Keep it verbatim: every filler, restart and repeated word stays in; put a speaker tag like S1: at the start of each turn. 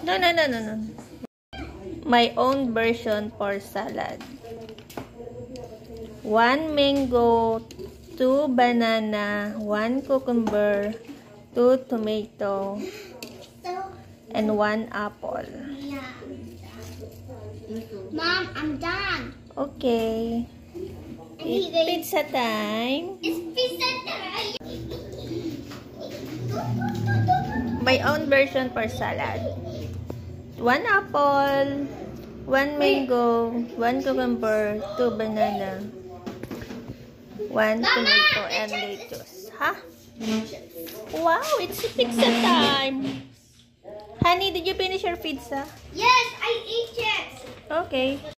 S1: No, no, no, no, no. My own version for salad. One mango, two banana, one cucumber, two tomato, and one apple.
S2: Mom, I'm done.
S1: Okay. It's pizza time.
S2: It's pizza time.
S1: My own version for salad. One apple, one mango, one cucumber, two banana, one tomato, and lettuce. Huh? Wow, it's pizza time. Honey, did you finish your pizza?
S2: Yes, I ate it.
S1: Okay.